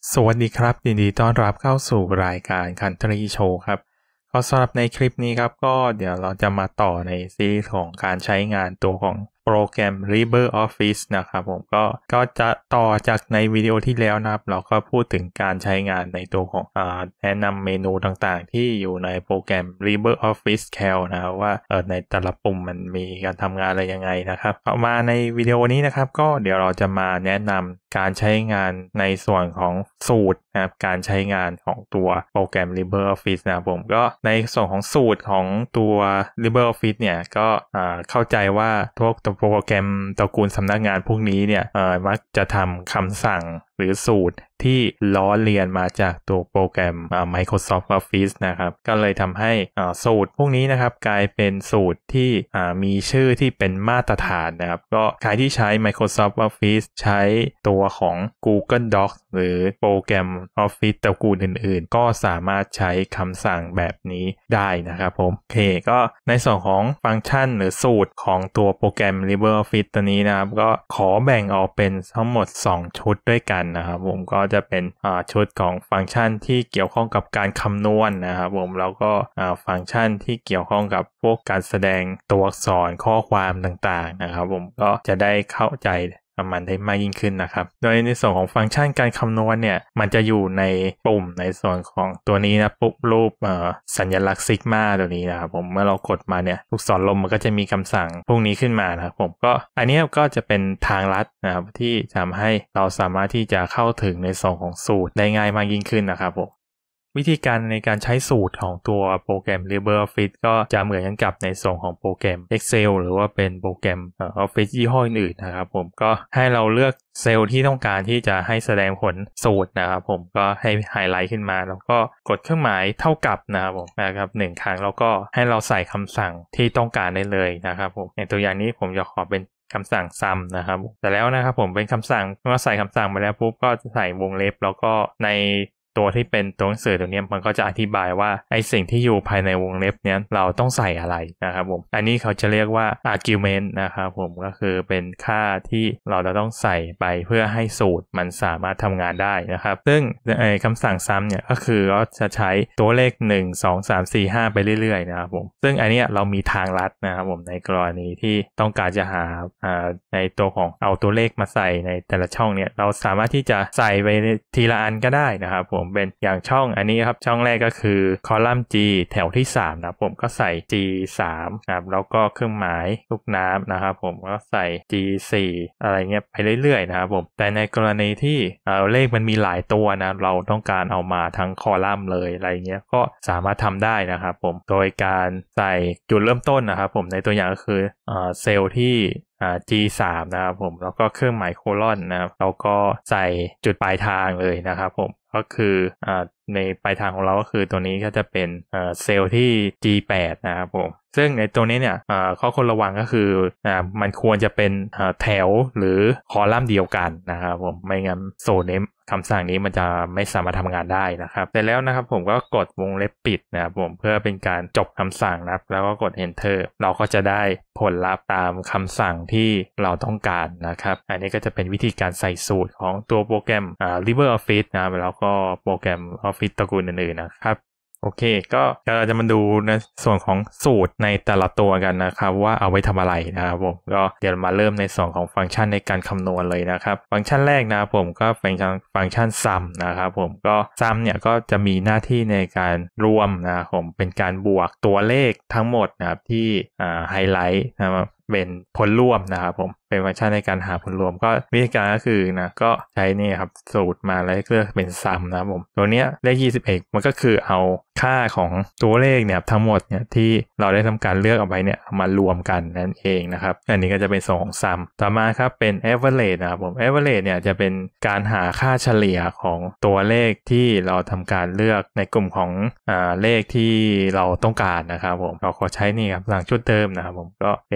สวัสดีครับยินดีต้อนรับเข้าสู่รายการ Country Show ครับก็สำหรับในคลิปนี้ครับก็เดี๋ยวเราจะมาต่อในซีรีส์ของการใช้งานตัวของโปรแกรม LibreOffice นะครับผมก็จะต่อจากในวิดีโอที่แล้วนะครับเราก็พูดถึงการใช้งานในตัวของแนะนำเมนูต่างๆที่อยู่ในโปรแกรม LibreOffice Calc นะครับว่าในแต่ละปุ่มมันมีการทำงานอะไรยังไงนะครับเอามาในวิดีโอนี้นะครับก็เดี๋ยวเราจะมาแนะนำการใช้งานในส่วนของสูตรนะครับการใช้งานของตัวโปรแกรม LibreOffice นะครับผมก็ในส่วนของสูตรของตัว LibreOffice เนี่ยก็เข้าใจว่าพวกตัวโปรแกรมตระกูลสำนักงานพวกนี้เนี่ยมักจะทำคำสั่งหรือสูตรที่ล้อเลียนมาจากตัวโปรแกรมMicrosoft Office นะครับก็เลยทำให้สูตรพวกนี้นะครับกลายเป็นสูตรที่มีชื่อที่เป็นมาตรฐานนะครับก็ใครที่ใช้ Microsoft Office ใช้ตัวของ Google Docs หรือโปรแกรม Office ตระกูลอื่นๆก็สามารถใช้คำสั่งแบบนี้ได้นะครับผมโอเคก็ในส่วนของฟังก์ชันหรือสูตรของตัวโปรแกรม LibreOffice ตัวนี้นะครับก็ขอแบ่งออกเป็นทั้งหมด2ชุดด้วยกันนะครับผมก็จะเป็นชุดของฟังก์ชันที่เกี่ยวข้องกับการคำนวณนะครับผมแล้วก็ฟังก์ชันที่เกี่ยวข้องกับพวกการแสดงตัวอักษรข้อความต่างๆนะครับผมก็จะได้เข้าใจมันได้มากยิ่งขึ้นนะครับโดยในส่วนของฟังก์ชันการคำนวณเนี่ยมันจะอยู่ในปุ่มในส่วนของตัวนี้นะปุ๊บรูปสัญลักษณ์ซิกมาตัวนี้นะครับผมเมื่อเรากดมาเนี่ยลูกศรลมมันก็จะมีคำสั่งพวกนี้ขึ้นมานะครับผมก็อันนี้ก็จะเป็นทางลัดนะครับที่ทำให้เราสามารถที่จะเข้าถึงในส่วนของสูตรได้ง่ายมากยิ่งขึ้นนะครับผมวิธีการในการใช้สูตรของตัวโปรแกรม LibreOffice ก็จะเหมือนกันกับในส่วนของโปรแกรม Excel หรือว่าเป็นโปรแกรมOffice ยี่ห้ออื่นๆนะครับผมก็ให้เราเลือกเซลล์ที่ต้องการที่จะให้แสดงผลสูตรนะครับผมก็ให้ไฮไลท์ขึ้นมาแล้วก็กดเครื่องหมายเท่ากับนะครับผมนะครับ1ครั้งแล้วก็ให้เราใส่คำสั่งที่ต้องการได้เลยนะครับผมในตัวอย่างนี้ผมจะขอเป็นคำสั่ง sum นะครับแต่แล้วนะครับผมเป็นคำสั่งเมื่อใส่คำสั่งไปแล้วปุ๊บก็จะใส่วงเล็บแล้วก็ในตัวที่เป็นตัวหนังสือตัวนี้มันก็จะอธิบายว่าไอสิ่งที่อยู่ภายในวงเล็บเนี้ยเราต้องใส่อะไรนะครับผมอันนี้เขาจะเรียกว่า argument นะครับผมก็คือเป็นค่าที่เราจะต้องใส่ไปเพื่อให้สูตรมันสามารถทำงานได้นะครับซึ่งคำสั่งซ้ำเนี่ยก็คือเราจะใช้ตัวเลข1 2 3 4 5ไปเรื่อยๆนะครับผมซึ่งอันนี้เรามีทางลัดนะครับผมในกรณีที่ต้องการจะหาในตัวของเอาตัวเลขมาใส่ในแต่ละช่องเนี่ยเราสามารถที่จะใส่ไปทีละอันก็ได้นะครับผมเป็นอย่างช่องอันนี้ครับช่องแรกก็คือคอลัมน์ G แถวที่3นะครับผมก็ใส่ G3 นะครับแล้วก็เครื่องหมายลูกน้ำนะครับผมก็ใส่ G4 อะไรเงี้ยไปเรื่อยๆนะครับผมแต่ในกรณีที่เลขมันมีหลายตัวนะเราต้องการเอามาทั้งคอลัมน์เลยอะไรเงี้ยก็สามารถทำได้นะครับผมโดยการใส่จุดเริ่มต้นนะครับผมในตัวอย่างก็คือเซลล์ที่G3 นะครับผมแล้วก็เครื่องหมายโคลอนนะครับแล้วก็ใส่จุดปลายทางเลยนะครับผมก็คือในปลายทางของเราก็คือตัวนี้ก็จะเป็นเซลล์ที่ G8 นะครับผมซึ่งในตัวนี้เนี่ยข้อควรระวังก็คือมันควรจะเป็นแถวหรือคอลัมน์เดียวกันนะครับผมไม่งั้นโซนนี้คำสั่งนี้มันจะไม่สามารถทำงานได้นะครับแต่แล้วนะครับผมก็กดวงเล็บปิดนะครับผมเพื่อเป็นการจบคำสั่งนะครับแล้วก็กด enter เราก็จะได้ผลลัพธ์ตามคำสั่งที่เราต้องการนะครับอันนี้ก็จะเป็นวิธีการใส่สูตรของตัวโปรแกรมLibreOffice นะครับแล้วก็โปรแกรม Office ตระกูลอื่นๆนะครับโอเคก็เราจะมาดูในส่วนของสูตรในแต่ละตัวกันนะครับว่าเอาไว้ทำอะไรนะครับผมก็เดี๋ยวมาเริ่มในส่วนของฟังก์ชันในการคำนวณเลยนะครับฟังก์ชันแรกนะครับผมก็เป็นฟังก์ชัน sum นะครับผมก็ sum เนี่ยก็จะมีหน้าที่ในการรวมนะครับผมเป็นการบวกตัวเลขทั้งหมดนะครับที่ไฮไลท์นะครับเป็นผลรวมนะครับผมเป็นฟังก์ชันในการหาผลรวมก็วิธีการก็คือนะก็ใช้นี่ครับสูตรมาแล้วเลือกเป็นซัมนะครับผมตัวเนี้ยเลข21มันก็คือเอาค่าของตัวเลขเนี่ยทั้งหมดเนี่ยที่เราได้ทำการเลือกเอาไว้เนี่ยมารวมกันนั่นเองนะครับอันนี้ก็จะเป็นส่วนของซัมต่อมาครับเป็น average นะครับผม average เนี่ยจะเป็นการหาค่าเฉลี่ยของตัวเลขที่เราทำการเลือกในกลุ่มของเลขที่เราต้องการนะครับผมเราขอใช้นี่ครับหลังชุดเดิมนะครับผมก็เปลี่ยนจากซัม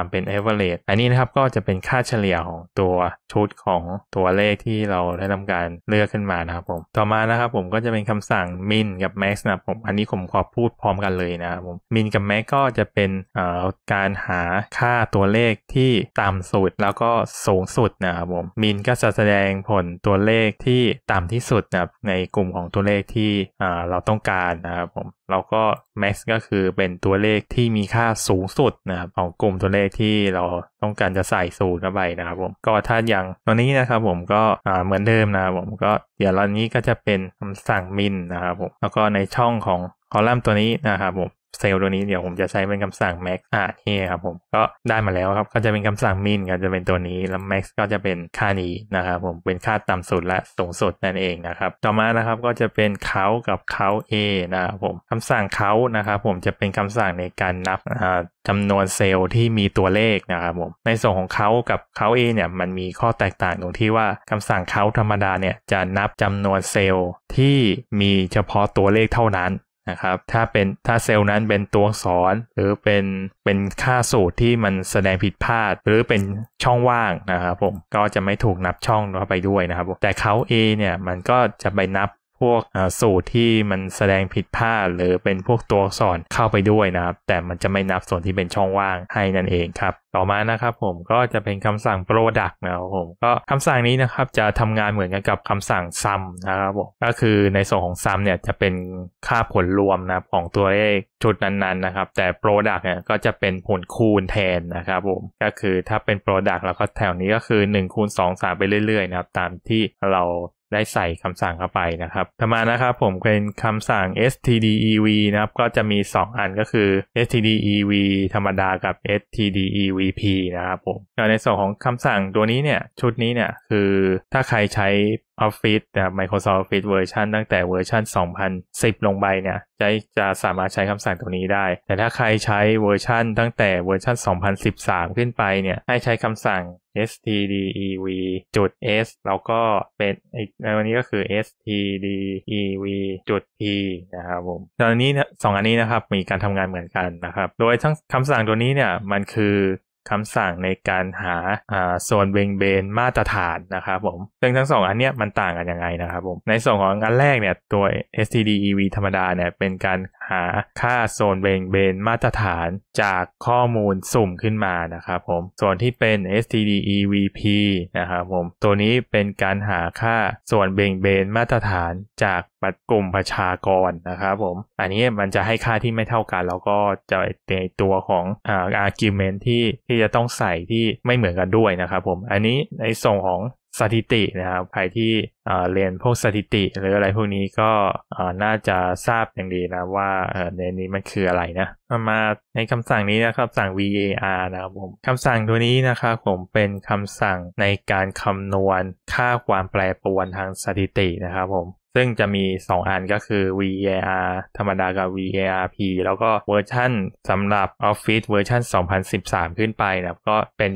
ความเป็น average อันนี้นะครับก็จะเป็นค่าเฉลี่ยของตัวชุดของตัวเลขที่เราได้ทำการเลือกขึ้นมานะครับผมต่อมานะครับผมก็จะเป็นคำสั่ง min กับ max นะครับผมอันนี้ผมขอพูดพร้อมกันเลยนะครับผม min กับ max ก็จะเป็นการหาค่าตัวเลขที่ต่ำสุดแล้วก็สูงสุดนะครับผม min ก็จะแสดงผลตัวเลขที่ต่ำที่สุดนะครับในกลุ่มของตัวเลขที่เราต้องการนะครับผมแล้วก็ max ก็คือเป็นตัวเลขที่มีค่าสูงสุดนะครับของกลุ่มตัวเลขที่เราต้องการจะใส่สูตรเข้าไปนะครับผมก็ถ้าอย่างตัวนี้นะครับผมก็เหมือนเดิมนะครับผมก็เดี๋ยวเรานี้ก็จะเป็นคำสั่ง min นะครับผมแล้วก็ในช่องของคอลัมน์ตัวนี้นะครับผมเซลล์ตัวนี้เดี๋ยวผมจะใช้เป็นคำสั่ง max นี่ครับผมก็ได้มาแล้วครับก็จะเป็นคำสั่ง min ก็จะเป็นตัวนี้แล้ว max ก็จะเป็นค่านี้นะครับผมเป็นค่าต่ำสุดและสูงสุดนั่นเองนะครับต่อมานะครับก็จะเป็น count กับ count a นะครับผมคำสั่ง count นะครับผมจะเป็นคำสั่งในการนับจำนวนเซลล์ที่มีตัวเลขนะครับผมในส่วนของ count กับ count a เนี่ยมันมีข้อแตกต่างตรงที่ว่าคำสั่ง count ธรรมดาเนี่ยจะนับจำนวนเซลล์ที่มีเฉพาะตัวเลขเท่านั้นนะครับถ้าเซลล์นั้นเป็นตัวอักษรหรือเป็นค่าสูตรที่มันแสดงผิดพลาดหรือเป็นช่องว่างนะครับผมก็จะไม่ถูกนับช่องเข้าไปด้วยนะครับแต่เขา A เนี่ยมันก็จะไปนับพวกสูตรที่มันแสดงผิดพลาดหรือเป็นพวกตัวอักษรเข้าไปด้วยนะครับแต่มันจะไม่นับส่วนที่เป็นช่องว่างให้นั่นเองครับต่อมานะครับผมก็จะเป็นคำสั่ง product นะครับผมก็คำสั่งนี้นะครับจะทำงานเหมือนกันกับคำสั่ง sum นะครับผมก็คือในส่วนของ sum เนี่ยจะเป็นค่าผลรวมนะครับของตัวเลขชุดนั้นๆนะครับแต่ product เนี่ยก็จะเป็นผลคูณแทนนะครับผมก็คือถ้าเป็น product แล้วก็แถวนี้ก็คือ1คูณ2 3ไปเรื่อยๆนะครับตามที่เราได้ใส่คำสั่งเข้าไปนะครับต่อมานะครับผมเป็นคำสั่ง stdev นะครับก็จะมี2อันก็คือ stdev ธรรมดากับ stdevp นะครับผมในส่วนของคำสั่งตัวนี้เนี่ยชุดนี้เนี่ยคือถ้าใครใช้ Office นะครับ Microsoft Office เวอร์ชันตั้งแต่เวอร์ชัน2010ลงไปเนี่ยจะสามารถใช้คำสั่งตัวนี้ได้แต่ถ้าใครใช้เวอร์ชันตั้งแต่เวอร์ชัน2013ขึ้นไปเนี่ยให้ใช้คำสั่ง stdev.s แล้วก็เป็นในวันนี้ก็คือ stdev.p นะครับผมตอนนี้2อันนี้นะครับมีการทำงานเหมือนกันนะครับโดยทั้งคำสั่งตัวนี้เนี่ยมันคือคำสั่งในการหาส่วนเบ่งเบนมาตรฐานนะครับผมซึ่งทั้ง2อันเนี้ยมันต่างกันยังไงนะครับผมในส่วนของอันแรกเนี่ยตัว stdev ธรรมดาเนี่ยเป็นการหาค่าโซนเบ่งเบนมาตรฐานจากข้อมูลสุ่มขึ้นมานะครับผมส่วนที่เป็น stdevp นะครับผมตัวนี้เป็นการหาค่าส่วนเบ่งเบนมาตรฐานจากกลุ่มประชากรนะครับผมอันนี้มันจะให้ค่าที่ไม่เท่ากันแล้วก็จะในตัวของargument ที่จะต้องใส่ที่ไม่เหมือนกันด้วยนะครับผมอันนี้ในส่วนของสถิตินะครับใครที่เรียนพวกสถิติหรืออะไรพวกนี้ก็น่าจะทราบอย่างดีนะว่าในนี้มันคืออะไรนะมาในคำสั่งนี้นะครับสั่ง var นะครับผมคำสั่งตัวนี้นะครับผมเป็นคำสั่งในการคำนวณค่าความแปรปรวนทางสถิตินะครับผมซึ่งจะมี2อันก็คือ var ธรรมดากับ varp แล้วก็เวอร์ชันสำหรับ Office เวอร์ชัน2013ขึ้นไปนะครับก็เป็น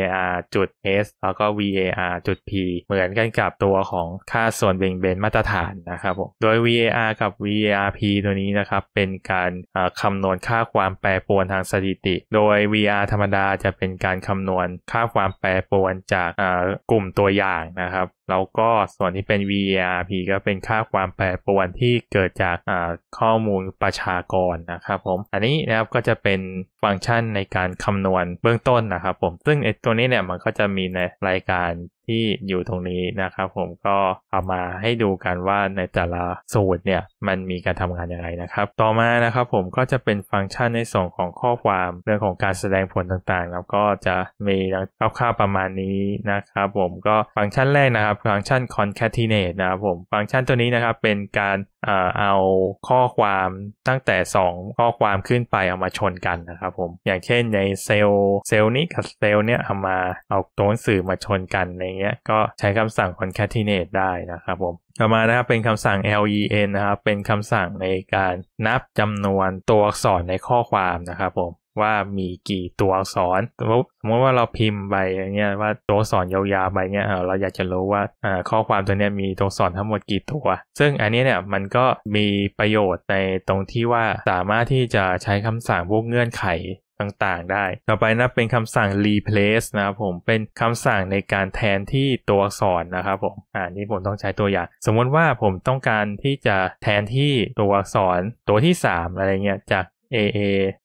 var.s แล้วก็ var.p เหมือนกันกับตัวของค่าส่วนเบ่งเบนมาตรฐานนะครับผมโดย var กับ varp ตัวนี้นะครับเป็นการคำนวณค่าความแปรปรวนทางสถิติโดย var ธรรมดาจะเป็นการคำนวณค่าความแปรปรวนจากกลุ่มตัวอย่างนะครับแล้วก็ส่วนที่เป็น varp ก็เป็นค่าความแปรปรวนที่เกิดจากข้อมูลประชากรนะครับผมอันนี้นะครับก็จะเป็นฟังก์ชันในการคำนวณเบื้องต้นนะครับผมซึ่งตัวนี้เนี่ยมันก็จะมีในรายการที่อยู่ตรงนี้นะครับผมก็เอามาให้ดูกันว่าในแต่ละสูตรเนี่ยมันมีการทำงานยังไงนะครับต่อมานะครับผมก็จะเป็นฟังก์ชันในส่วนของข้อความเรื่องของการแสดงผลต่างๆแล้วก็จะมีคร่าวๆประมาณนี้นะครับผมก็ฟังก์ชันแรกนะครับฟังก์ชัน concatenate นะครับผมฟังก์ชันตัวนี้นะครับเป็นการเอาข้อความตั้งแต่2ข้อความขึ้นไปเอามาชนกันนะครับผมอย่างเช่นในเซลล์นี้กับเซลล์เนี้ยเอาตัวหนังสือมาชนกันอะไรเงี้ยก็ใช้คำสั่ง concatenate ได้นะครับผมต่อมานะครับเป็นคำสั่ง len นะครับเป็นคำสั่งในการนับจำนวนตัวอักษรในข้อความนะครับผมว่ามีกี่ตัวอักษรสมมติว่าเราพิมพ์ไปอย่างเงี้ยว่าตัวอักษรยาวๆไปเงี้ยเราอยากจะรู้ว่าข้อความตัวเนี้ยมีตัวอักษรทั้งหมดกี่ตัวซึ่งอันนี้เนี่ยมันก็มีประโยชน์ในตรงที่ว่าสามารถที่จะใช้คำสั่งพวกเงื่อนไขต่างๆได้ต่อไปนะเป็นคำสั่ง replace นะครับผมเป็นคำสั่งในการแทนที่ตัวอักษรนะครับผมนี่ผมต้องใช้ตัวอย่างสมมติว่าผมต้องการที่จะแทนที่ตัวอักษรตัวที่3อะไรเงี้ยจาก AA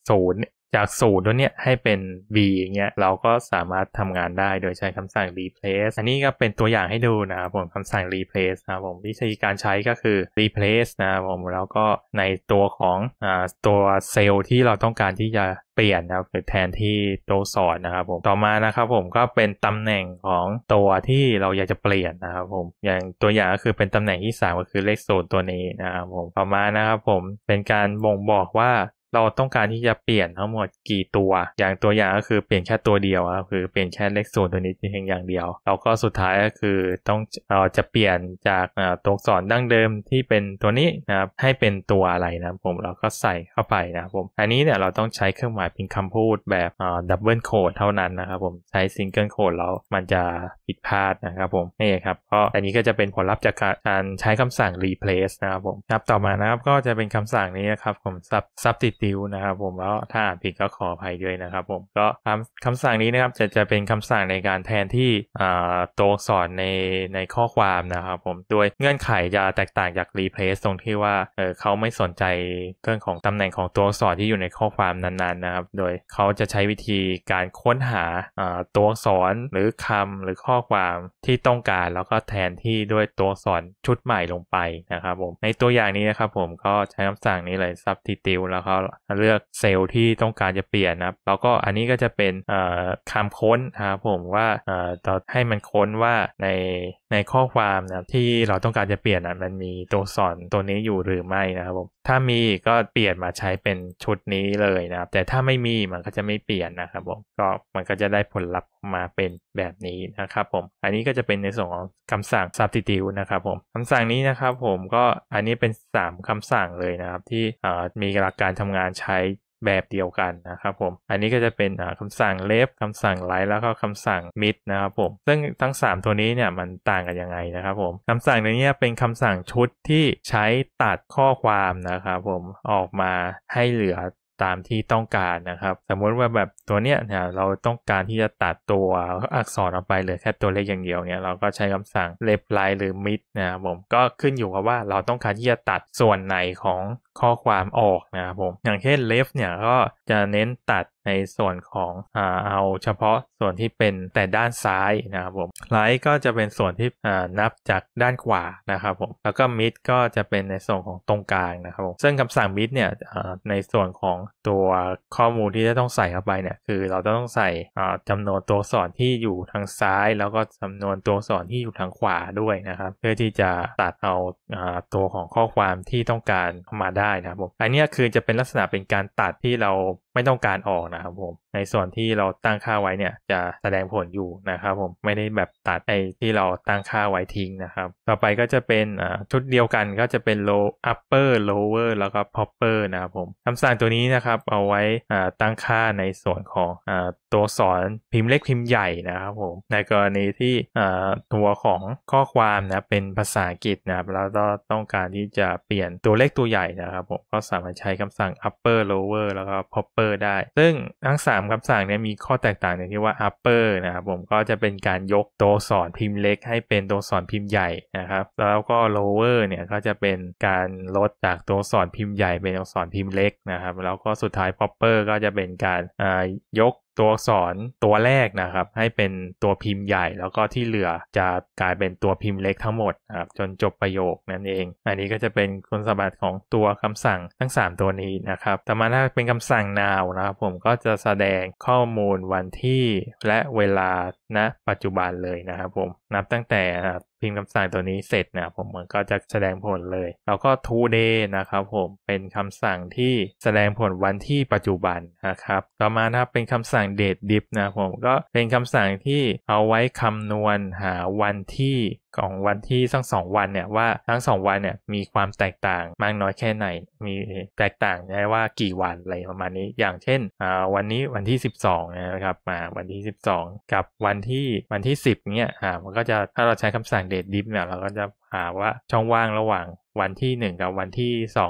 0จาก0ตัวเนี้ยให้เป็น B อย่างเงี้ยเราก็สามารถทำงานได้โดยใช้คำสั่ง replace อันนี้ก็เป็นตัวอย่างให้ดูนะครับผมคำสั่ง replace นะครับผมวิธีการใช้ก็คือ replace นะครับผมแล้วก็ในตัวของตัวเซลล์ที่เราต้องการที่จะเปลี่ยนนะครับคือแทนที่ตัวอักษรนะครับผมต่อมานะครับผมก็เป็นตำแหน่งของตัวที่เราอยากจะเปลี่ยนนะครับผมอย่างตัวอย่างก็คือเป็นตำแหน่งที่3ก็คือเลข0ตัวนี้นะครับผมต่อมานะครับผมเป็นการบ่งบอกว่าเราต้องการที่จะเปลี่ยนทั้งหมดกี่ตัวอย่างตัวอย่างก็คือเปลี่ยนแค่ตัวเดียวครับคือเปลี่ยนแค่เลข0ตัวนี้เพียงอย่างเดียวแล้วก็สุดท้ายก็คือต้องจะเปลี่ยนจากตัวอักษรดั้งเดิมที่เป็นตัวนี้นะครับให้เป็นตัวอะไรนะผมเราก็ใส่เข้าไปนะครับผมอันนี้เนี่ยเราต้องใช้เครื่องหมายเป็นคำพูดแบบดับเบิลโค้ดเท่านั้นนะครับผมใช้ซิงเกิลโค้ดแล้วมันจะผิดพลาดนะครับผมนี่ครับก็อันนี้ก็จะเป็นผลลัพธ์จากการใช้คำสั่ง replace นะครับผมครับต่อมานะครับก็จะเป็นคำสั่งนี้นะครับผม substitute นะครับผมแล้วถ้าอ่านผิดก็ขออภัยด้วยนะครับผมก็คำสั่งนี้นะครับจะเป็นคำสั่งในการแทนที่ตัวอักษรในข้อความนะครับผมโดยเงื่อนไขจะแตกต่างจาก replace ตรงที่ว่าเขาไม่สนใจเรื่องของตำแหน่งของตัวอักษรที่อยู่ในข้อความนั้นๆนะครับโดยเขาจะใช้วิธีการค้นหาตัวอักษรหรือคำหรือข้อความที่ต้องการแล้วก็แทนที่ด้วยตัวอักษรชุดใหม่ลงไปนะครับผมในตัวอย่างนี้นะครับผมก็ใช้คำสั่งนี้เลย substitute แล้วก็เลือกเซลล์ที่ต้องการจะเปลี่ยนนะครับแล้วก็อันนี้ก็จะเป็นคำค้นนะครับผมว่าเราให้มันค้นว่าในข้อความนะที่เราต้องการจะเปลี่ยนมันมีตัวอักษรตัวนี้อยู่หรือไม่นะครับผมถ้ามีก็เปลี่ยนมาใช้เป็นชุดนี้เลยนะครับแต่ถ้าไม่มีมันก็จะไม่เปลี่ยนนะครับผมก็มันก็จะได้ผลลัพธ์มาเป็นแบบนี้นะครับผมอันนี้ก็จะเป็นในส่วนของคำสั่ง substitute นะครับผมคำสั่งนี้นะครับผมก็อันนี้เป็น3คำสั่งเลยนะครับที่มีหลักการทำงานใช้แบบเดียวกันนะครับผมอันนี้ก็จะเป็นคำสั่ง left คำสั่ง right แล้วก็คำสั่ง mid นะครับผมซึ่งทั้ง3ตัวนี้เนี่ยมันต่างกันยังไงนะครับผมคำสั่งนี้เป็นคำสั่งชุดที่ใช้ตัดข้อความนะครับผมออกมาให้เหลือตามที่ต้องการนะครับสมมติว่าแบบตัวเนี้ยเราต้องการที่จะตัดตัวอักษรออกไปเลยแค่ตัวเลขอย่างเดียวเนี่ยเราก็ใช้คำสั่ง left right หรือ mid นะครับผมก็ขึ้นอยู่กับว่าเราต้องการที่จะตัดส่วนไหนของข้อความออกนะครับผมอย่างเช่น left เนี่ยก็จะเน้นตัดในส่วนของเอาเฉพาะส่วนที่เป็นแต่ด้านซ้ายนะครับผม right ก็จะเป็นส่วนที่นับจากด้านขวานะครับผมแล้วก็ mid ก็จะเป็นในส่วนของตรงกลางนะครับผมซึ่งคำสั่ง mid เนี่ยในส่วนของตัวข้อมูลที่จะต้องใส่เข้าไปเนี่ยคือเราต้องใส่จำนวนตัวอักษรที่อยู่ทางซ้ายแล้วก็จำนวนตัวอักษรที่อยู่ทางขวาด้วยนะครับเพื่อที่จะตัดเอาตัวของข้อความที่ต้องการเข้ามาได้นะครับผมอันนี้คือจะเป็นลักษณะเป็นการตัดที่เราไม่ต้องการออกนะครับผมในส่วนที่เราตั้งค่าไว้เนี่ยจะแสดงผลอยู่นะครับผมไม่ได้แบบตัดไอ้ที่เราตั้งค่าไว้ทิ้งนะครับต่อไปก็จะเป็นชุดเดียวกันก็จะเป็น low upper lower แล้วก็ popper นะครับผมคำสั่งตัวนี้นะครับเอาไว้ตั้งค่าในส่วนของตัวอักษรพิมพ์เล็กพิมพ์ใหญ่นะครับผมในกรณีที่ตัวของข้อความนะเป็นภาษาอังกฤษนะครับแล้วก็ต้องการที่จะเปลี่ยนตัวเลขตัวใหญ่นะครับผมก็สามารถใช้คำสั่ง upper lower แล้วก็ popper ได้ซึ่งทั้ง3คำสั่งนี้มีข้อแตกต่างในที่ว่า upper นะครับผมก็จะเป็นการยกตัวอักษรพิมพ์เล็กให้เป็นตัวอักษรพิมพ์ใหญ่นะครับแล้วก็ lower เนี่ยก็จะเป็นการลดจากตัวอักษรพิมพ์ใหญ่เป็นตัวอักษรพิมพ์เล็กนะครับแล้วก็สุดท้าย popper ก็จะเป็นการยกตัวอักษรตัวแรกนะครับให้เป็นตัวพิมพ์ใหญ่แล้วก็ที่เหลือจะกลายเป็นตัวพิมพ์เล็กทั้งหมดนะครับจนจบประโยคนั่นเองอันนี้ก็จะเป็นคุณสมบัติของตัวคำสั่งทั้ง3ตัวนี้นะครับต่อมาถ้าเป็นคำสั่ง now นะครับผมก็จะแสดงข้อมูลวันที่และเวลาณปัจจุบันเลยนะครับผมนับตั้งแต่พิมพ์คำสั่งตัวนี้เสร็จนะผมมันก็จะแสดงผลเลยแล้วก็ today นะครับผมเป็นคำสั่งที่แสดงผลวันที่ปัจจุบันนะครับต่อมานะครับเป็นคำสั่ง date diff นะผมก็เป็นคำสั่งที่เอาไว้คำนวณหาวันที่ของวันที่ทั้ง2วันเนี่ยว่าทั้ง2วันเนี่ยมีความแตกต่างมากน้อยแค่ไหนมีแตกต่างได้ว่ากี่วันอะไรประมาณนี้อย่างเช่นวันนี้วันที่12นะครับมาวันที่12กับวันที่10เนี่ยมันก็จะถ้าเราใช้คำสั่ง date diff เนี่ยเราก็จะหาว่าช่องว่างระหว่างวันที่1กับวันที่2เนี่ย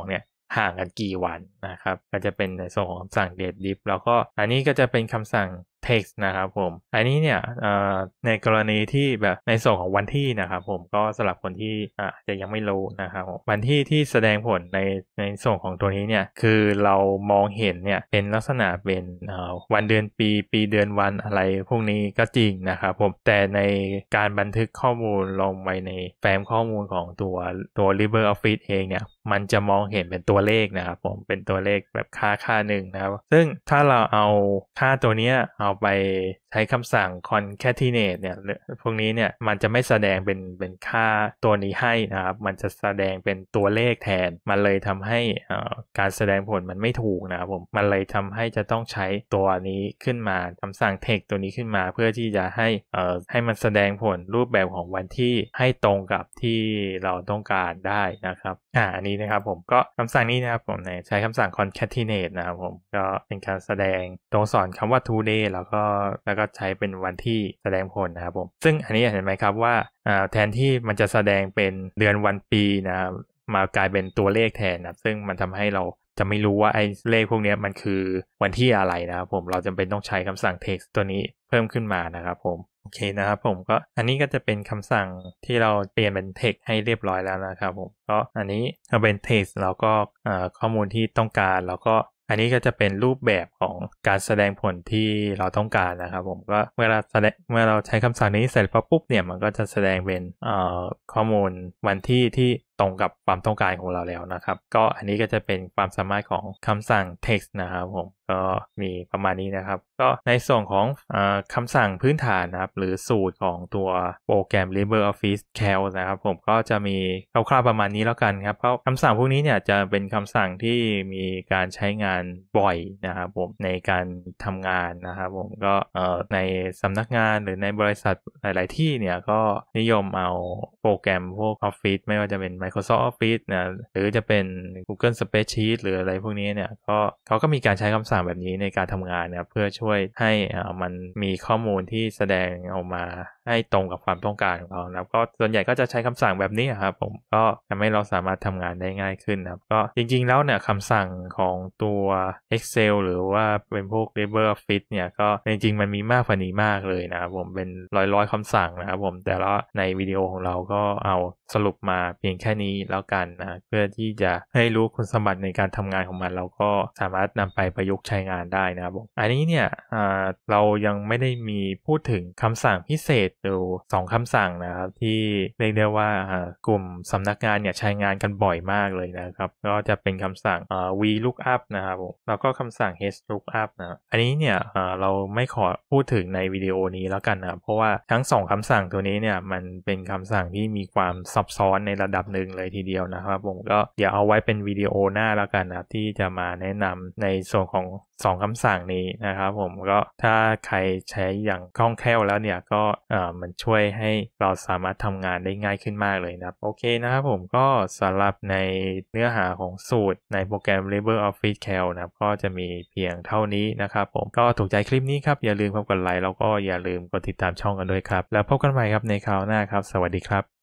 ห่างกันกี่วันนะครับก็จะเป็นในส่วนของคำสั่ง date diff แล้วก็อันนี้ก็จะเป็นคำสั่ง text นะครับผมอันนี้เนี่ยในกรณีที่แบบในส่วนของวันที่นะครับผมก็สำหรับคนที่จะยังไม่รู้นะครับวันที่ที่แสดงผลในส่วนของตัวนี้เนี่ยคือเรามองเห็นเนี่ยเป็นลักษณะเป็นวันเดือนปีเดือนวันอะไรพวกนี้ก็จริงนะครับผมแต่ในการบันทึกข้อมูลลงไปในแฟ้มข้อมูลของตัว LibreOffice เองเนี่ยมันจะมองเห็นเป็นตัวเลขนะครับผมเป็นตัวเลขแบบค่าหนึ่งนะครับซึ่งถ้าเราเอาค่าตัวนี้เอาไปใช้คำสั่ง concatenate เนี่ยพวกนี้เนี่ยมันจะไม่แสดงเป็นค่าตัวนี้ให้นะครับมันจะแสดงเป็นตัวเลขแทนมันเลยทำให้การแสดงผลมันไม่ถูกนะครับผมมันเลยทำให้จะต้องใช้ตัวนี้ขึ้นมาคำสั่ง text ตัวนี้ขึ้นมาเพื่อที่จะให้มันแสดงผลรูปแบบของวันที่ให้ตรงกับที่เราต้องการได้นะครับอันนี้นะครับผมก็คำสั่งนี้นะครับผมใช้คำสั่ง concatenate นะครับผมก็เป็นการแสดงตรงสอนคำว่า today แล้วก็ใช้เป็นวันที่แสดงผลนะครับผมซึ่งอันนี้เห็นไหมครับว่าแทนที่มันจะแสดงเป็นเดือนวันปีนะครับมากลายเป็นตัวเลขแทนนะซึ่งมันทำให้เราจะไม่รู้ว่าไอ้เลขพวกนี้มันคือวันที่อะไรนะครับผมเราจำเป็นต้องใช้คำสั่ง text ตัวนี้เพิ่มขึ้นมานะครับผมโอเคนะครับผมก็อันนี้ก็จะเป็นคำสั่งที่เราเปลี่ยนเป็น text ให้เรียบร้อยแล้วนะครับผมก็อันนี้เอาเป็น text แล้วก็ข้อมูลที่ต้องการแล้วก็อันนี้ก็จะเป็นรูปแบบของการแสดงผลที่เราต้องการนะครับผมก็เมื่อเราใช้คำสั่งนี้เสร็จปุ๊บเนี่ยมันก็จะแสดงเป็นข้อมูลวันที่ตรงกับความต้องการของเราแล้วนะครับก็อันนี้ก็จะเป็นความสามารถของคำสั่ง text นะครับผมก็มีประมาณนี้นะครับก็ในส่วนของคำสั่งพื้นฐานนะครับหรือสูตรของตัวโปรแกรม LibreOffice Calc นะครับผมก็จะมีคร่าวๆประมาณนี้แล้วกันครับเพราะคำสั่งพวกนี้เนี่ยจะเป็นคำสั่งที่มีการใช้งานบ่อยนะครับผมในการทำงานนะครับผมก็ในสำนักงานหรือในบริษัทหลายๆที่เนี่ยก็นิยมเอาโปรแกรมพวก Office ไม่ว่าจะเป็น Microsoft Office นะหรือจะเป็น Google Spreadsheet หรืออะไรพวกนี้เนี่ยเขาก็มีการใช้คำสั่งแบบนี้ในการทำงานนะเพื่อช่วยให้มันมีข้อมูลที่แสดงออกมาให้ตรงกับความต้องการของเรานะก็ส่วนใหญ่ก็จะใช้คำสั่งแบบนี้ครับผมก็ทำให้เราสามารถทำงานได้ง่ายขึ้นนะครับก็จริงๆแล้วเนี่ยคำสั่งของตัว Excel หรือว่าเป็นพวก LibreOffice เนี่ยก็จริงๆมันมีมากกว่านี้มากเลยนะครับผมเป็นร้อยคำสั่งนะครับผมแต่ละในวิดีโอของเราก็เอาสรุปมาเพียงแค่นี้แล้วกันนะเพื่อที่จะให้รู้คุณสมบัติในการทำงานของมันเราก็สามารถนำไปประยุกต์ใช้งานได้นะครับผมอันนี้เนี่ยเรายังไม่ได้มีพูดถึงคำสั่งพิเศษอยู่2คำสั่งนะครับที่เรียกได้ว่ากลุ่มสำนักงานเนี่ยใช้งานกันบ่อยมากเลยนะครับก็จะเป็นคำสั่งVLOOKUP นะครับผมแล้วก็คำสั่ง HLOOKUP นะอันนี้เนี่ยเราไม่ขอพูดถึงในวิดีโอนี้แล้วกันนะเพราะว่าทั้ง2คำสั่งตัวนี้เนี่ยมันเป็นคำสั่งที่มีความซับซ้อนในระดับหนึ่งเลยทีเดียวนะครับผมก็เดี๋ยวเอาไว้เป็นวิดีโอหน้าแล้วกันนะที่จะมาแนะนำในส่วนของ2คำสั่งนี้นะครับผมก็ถ้าใครใช้อย่างคล่องแคล่วแล้วเนี่ยก็มันช่วยให้เราสามารถทำงานได้ง่ายขึ้นมากเลยนะครับโอเคนะครับผมก็สำหรับในเนื้อหาของสูตรในโปรแกรม LibreOffice Calc นะครับก็จะมีเพียงเท่านี้นะครับผมก็ถูกใจคลิปนี้ครับอย่าลืมกดไลค์แล้วก็อย่าลืมกดติดตามช่องกันด้วยครับแล้วพบกันใหม่ครับในคราวหน้าครับสวัสดีครับ